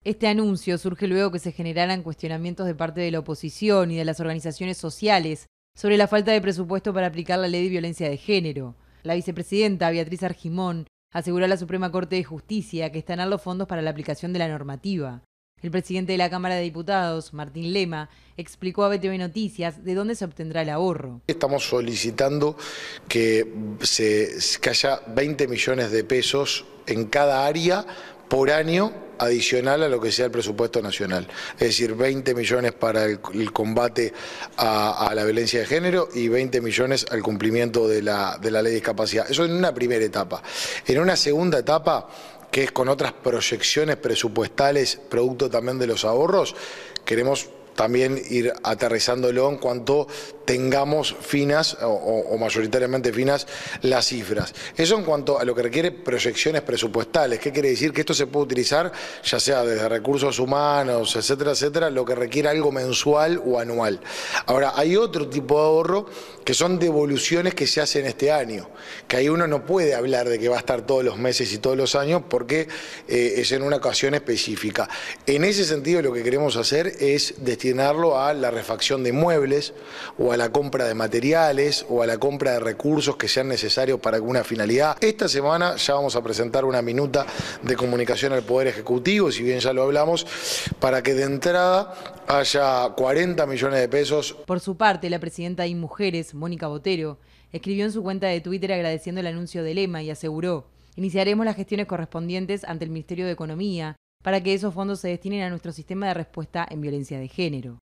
Este anuncio surge luego que se generaran cuestionamientos de parte de la oposición y de las organizaciones sociales sobre la falta de presupuesto para aplicar la ley de violencia de género. La vicepresidenta Beatriz Argimón aseguró a la Suprema Corte de Justicia que están los fondos para la aplicación de la normativa. El presidente de la Cámara de Diputados, Martín Lema, explicó a BTV Noticias de dónde se obtendrá el ahorro. Estamos solicitando que haya 20 millones de pesos en cada área por año adicional a lo que sea el presupuesto nacional. Es decir, 20 millones para el combate a la violencia de género y 20 millones al cumplimiento de la ley de discapacidad. Eso en una primera etapa. En una segunda etapa, que es con otras proyecciones presupuestales, producto también de los ahorros, queremos también ir aterrizándolo en cuanto tengamos finas o mayoritariamente finas las cifras. Eso en cuanto a lo que requiere proyecciones presupuestales. ¿Qué quiere decir? Que esto se puede utilizar ya sea desde recursos humanos, etcétera, etcétera, lo que requiere algo mensual o anual. Ahora, hay otro tipo de ahorro que son devoluciones que se hacen este año, que ahí uno no puede hablar de que va a estar todos los meses y todos los años porque es en una ocasión específica. En ese sentido, lo que queremos hacer es destinarlo a la refacción de muebles o a la compra de materiales o a la compra de recursos que sean necesarios para alguna finalidad. Esta semana ya vamos a presentar una minuta de comunicación al Poder Ejecutivo, si bien ya lo hablamos, para que de entrada haya 40 millones de pesos. Por su parte, la presidenta de Mujeres, Mónica Botero, escribió en su cuenta de Twitter agradeciendo el anuncio de Lema y aseguró: iniciaremos las gestiones correspondientes ante el Ministerio de Economía para que esos fondos se destinen a nuestro sistema de respuesta en violencia de género.